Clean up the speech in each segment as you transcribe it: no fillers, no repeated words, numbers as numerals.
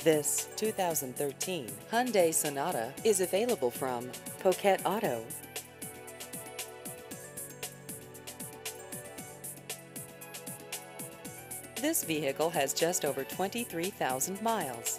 This 2013 Hyundai Sonata is available from Poquet Auto. This vehicle has just over 23,000 miles.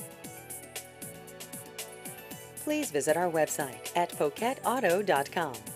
Please visit our website at poquetauto.com.